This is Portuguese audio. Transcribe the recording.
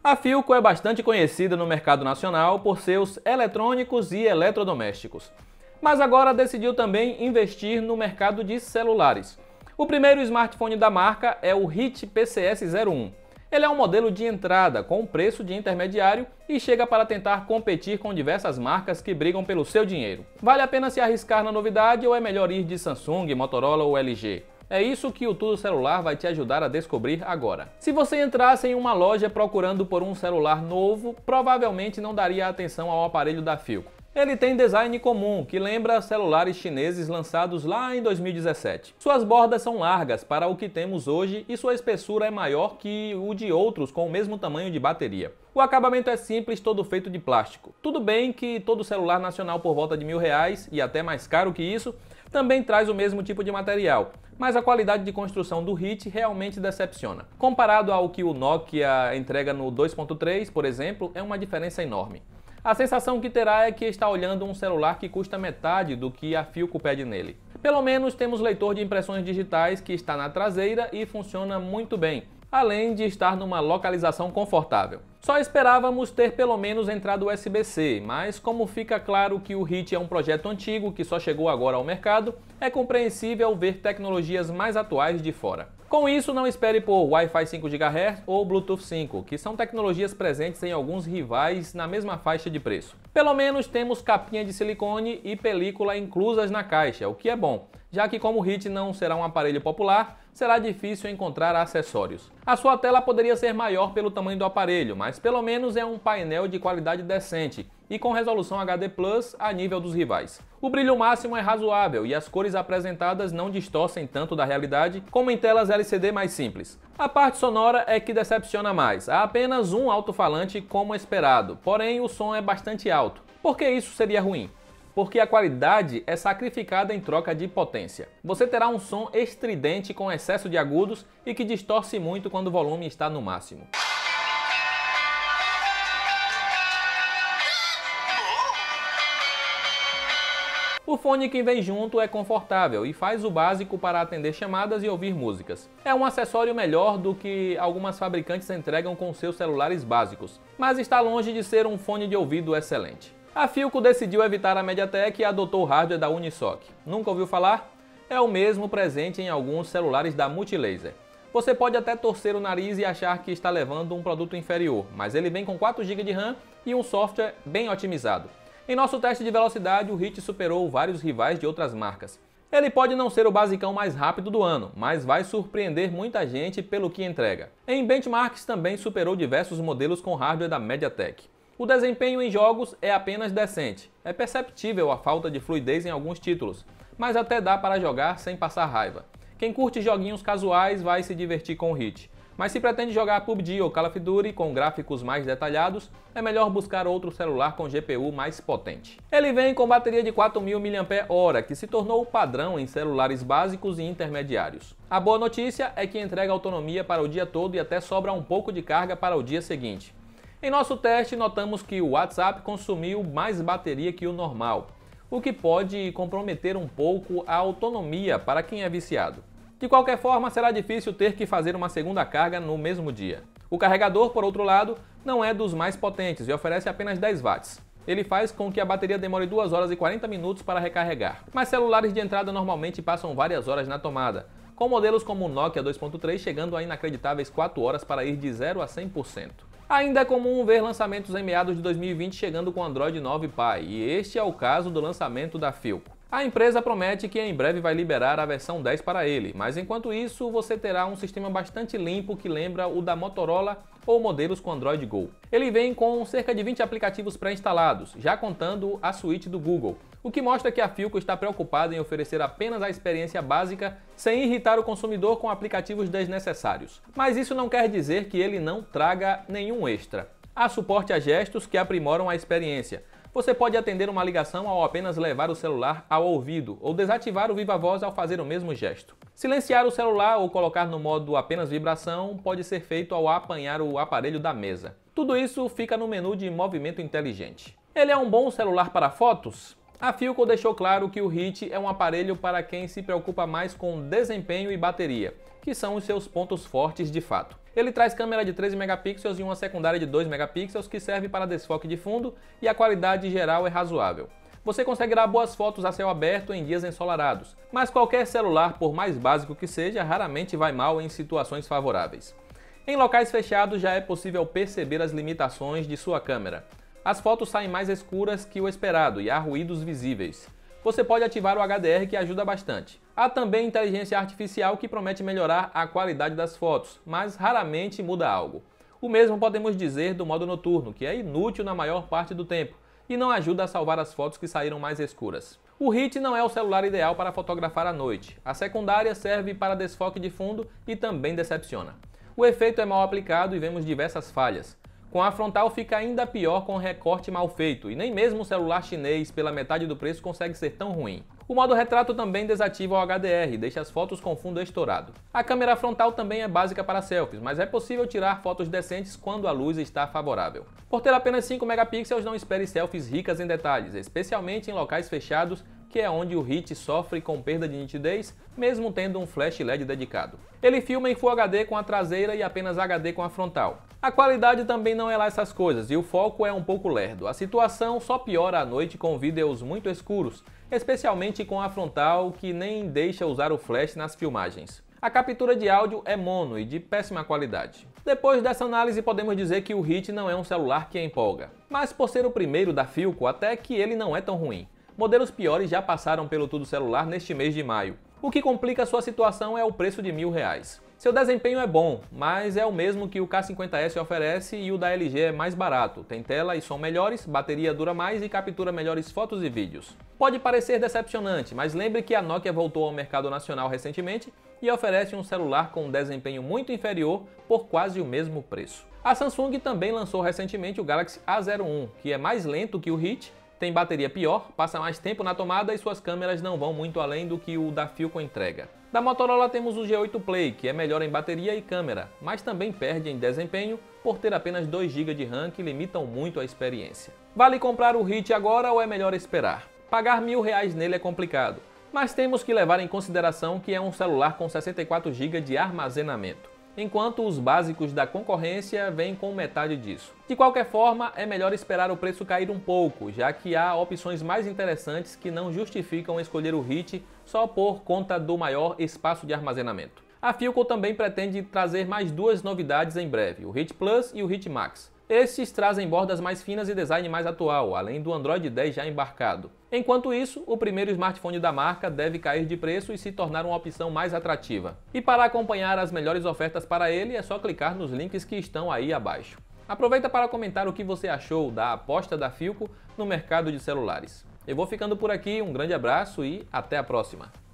A Philco é bastante conhecida no mercado nacional por seus eletrônicos e eletrodomésticos, mas agora decidiu também investir no mercado de celulares. O primeiro smartphone da marca é o HIT PCS01. Ele é um modelo de entrada com preço de intermediário e chega para tentar competir com diversas marcas que brigam pelo seu dinheiro. Vale a pena se arriscar na novidade ou é melhor ir de Samsung, Motorola ou LG? É isso que o Tudo Celular vai te ajudar a descobrir agora. Se você entrasse em uma loja procurando por um celular novo, provavelmente não daria atenção ao aparelho da Philco. Ele tem design comum, que lembra celulares chineses lançados lá em 2017. Suas bordas são largas para o que temos hoje e sua espessura é maior que o de outros com o mesmo tamanho de bateria. O acabamento é simples, todo feito de plástico. Tudo bem que todo celular nacional por volta de R$1.000 e até mais caro que isso, também traz o mesmo tipo de material, mas a qualidade de construção do HIT realmente decepciona. Comparado ao que o Nokia entrega no 2.3, por exemplo, é uma diferença enorme. A sensação que terá é que está olhando um celular que custa metade do que a Philco pede nele. Pelo menos temos leitor de impressões digitais que está na traseira e funciona muito bem, além de estar numa localização confortável. Só esperávamos ter pelo menos entrada USB-C, mas como fica claro que o HIT é um projeto antigo que só chegou agora ao mercado, é compreensível ver tecnologias mais atuais de fora. Com isso, não espere por Wi-Fi 5 GHz ou Bluetooth 5, que são tecnologias presentes em alguns rivais na mesma faixa de preço. Pelo menos temos capinha de silicone e película inclusas na caixa, o que é bom, já que como o HIT não será um aparelho popular, será difícil encontrar acessórios. A sua tela poderia ser maior pelo tamanho do aparelho, mas pelo menos é um painel de qualidade decente e com resolução HD Plus a nível dos rivais. O brilho máximo é razoável e as cores apresentadas não distorcem tanto da realidade como em telas LCD mais simples. A parte sonora é que decepciona mais. Há apenas um alto-falante como esperado, porém o som é bastante alto. Por que isso seria ruim? Porque a qualidade é sacrificada em troca de potência. Você terá um som estridente com excesso de agudos e que distorce muito quando o volume está no máximo. O fone que vem junto é confortável e faz o básico para atender chamadas e ouvir músicas. É um acessório melhor do que algumas fabricantes entregam com seus celulares básicos, mas está longe de ser um fone de ouvido excelente. A Philco decidiu evitar a MediaTek e adotou o hardware da Unisoc. Nunca ouviu falar? É o mesmo presente em alguns celulares da Multilaser. Você pode até torcer o nariz e achar que está levando um produto inferior, mas ele vem com 4 GB de RAM e um software bem otimizado. Em nosso teste de velocidade, o HIT superou vários rivais de outras marcas. Ele pode não ser o basicão mais rápido do ano, mas vai surpreender muita gente pelo que entrega. Em benchmarks também superou diversos modelos com hardware da MediaTek. O desempenho em jogos é apenas decente. É perceptível a falta de fluidez em alguns títulos, mas até dá para jogar sem passar raiva. Quem curte joguinhos casuais vai se divertir com o HIT. Mas se pretende jogar PUBG ou Call of Duty com gráficos mais detalhados, é melhor buscar outro celular com GPU mais potente. Ele vem com bateria de 4.000 mAh, que se tornou o padrão em celulares básicos e intermediários. A boa notícia é que entrega autonomia para o dia todo e até sobra um pouco de carga para o dia seguinte. Em nosso teste, notamos que o WhatsApp consumiu mais bateria que o normal, o que pode comprometer um pouco a autonomia para quem é viciado. De qualquer forma, será difícil ter que fazer uma segunda carga no mesmo dia. O carregador, por outro lado, não é dos mais potentes e oferece apenas 10 watts. Ele faz com que a bateria demore 2 horas e 40 minutos para recarregar. Mas celulares de entrada normalmente passam várias horas na tomada, com modelos como o Nokia 2.3 chegando a inacreditáveis 4 horas para ir de 0 a 100%. Ainda é comum ver lançamentos em meados de 2020 chegando com Android 9 Pie, e este é o caso do lançamento da Philco. A empresa promete que em breve vai liberar a versão 10 para ele, mas enquanto isso você terá um sistema bastante limpo que lembra o da Motorola ou modelos com Android Go. Ele vem com cerca de 20 aplicativos pré-instalados, já contando a suíte do Google, o que mostra que a Philco está preocupada em oferecer apenas a experiência básica sem irritar o consumidor com aplicativos desnecessários. Mas isso não quer dizer que ele não traga nenhum extra. Há suporte a gestos que aprimoram a experiência. Você pode atender uma ligação ao apenas levar o celular ao ouvido ou desativar o Viva Voz ao fazer o mesmo gesto. Silenciar o celular ou colocar no modo apenas vibração pode ser feito ao apanhar o aparelho da mesa. Tudo isso fica no menu de movimento inteligente. Ele é um bom celular para fotos? A Philco deixou claro que o Hit é um aparelho para quem se preocupa mais com desempenho e bateria, que são os seus pontos fortes de fato. Ele traz câmera de 13 megapixels e uma secundária de 2 megapixels que serve para desfoque de fundo e a qualidade geral é razoável. Você consegue tirar boas fotos a céu aberto em dias ensolarados, mas qualquer celular, por mais básico que seja, raramente vai mal em situações favoráveis. Em locais fechados já é possível perceber as limitações de sua câmera. As fotos saem mais escuras que o esperado e há ruídos visíveis. Você pode ativar o HDR que ajuda bastante. Há também inteligência artificial que promete melhorar a qualidade das fotos, mas raramente muda algo. O mesmo podemos dizer do modo noturno, que é inútil na maior parte do tempo e não ajuda a salvar as fotos que saíram mais escuras. O Hit não é o celular ideal para fotografar à noite. A secundária serve para desfoque de fundo e também decepciona. O efeito é mal aplicado e vemos diversas falhas. Com a frontal fica ainda pior com o recorte mal feito, e nem mesmo o celular chinês pela metade do preço consegue ser tão ruim. O modo retrato também desativa o HDR e deixa as fotos com fundo estourado. A câmera frontal também é básica para selfies, mas é possível tirar fotos decentes quando a luz está favorável. Por ter apenas 5 megapixels, não espere selfies ricas em detalhes, especialmente em locais fechados, que é onde o Hit sofre com perda de nitidez, mesmo tendo um flash LED dedicado. Ele filma em Full HD com a traseira e apenas HD com a frontal. A qualidade também não é lá essas coisas e o foco é um pouco lerdo. A situação só piora à noite com vídeos muito escuros, especialmente com a frontal que nem deixa usar o flash nas filmagens. A captura de áudio é mono e de péssima qualidade. Depois dessa análise podemos dizer que o Hit não é um celular que empolga. Mas por ser o primeiro da Philco, até que ele não é tão ruim. Modelos piores já passaram pelo Tudo Celular neste mês de maio. O que complica sua situação é o preço de R$1.000. Seu desempenho é bom, mas é o mesmo que o K50S oferece e o da LG é mais barato. Tem tela e som melhores, bateria dura mais e captura melhores fotos e vídeos. Pode parecer decepcionante, mas lembre que a Nokia voltou ao mercado nacional recentemente e oferece um celular com um desempenho muito inferior por quase o mesmo preço. A Samsung também lançou recentemente o Galaxy A01, que é mais lento que o Hit, tem bateria pior, passa mais tempo na tomada e suas câmeras não vão muito além do que o da Philco entrega. Da Motorola temos o G8 Play, que é melhor em bateria e câmera, mas também perde em desempenho por ter apenas 2 GB de RAM que limitam muito a experiência. Vale comprar o Hit agora ou é melhor esperar? Pagar R$1.000 nele é complicado, mas temos que levar em consideração que é um celular com 64 GB de armazenamento, enquanto os básicos da concorrência vêm com metade disso. De qualquer forma, é melhor esperar o preço cair um pouco, já que há opções mais interessantes que não justificam escolher o Hit só por conta do maior espaço de armazenamento. A Philco também pretende trazer mais 2 novidades em breve, o Hit Plus e o Hit Max. Estes trazem bordas mais finas e design mais atual, além do Android 10 já embarcado. Enquanto isso, o primeiro smartphone da marca deve cair de preço e se tornar uma opção mais atrativa. E para acompanhar as melhores ofertas para ele, é só clicar nos links que estão aí abaixo. Aproveita para comentar o que você achou da aposta da Philco no mercado de celulares. Eu vou ficando por aqui, um grande abraço e até a próxima!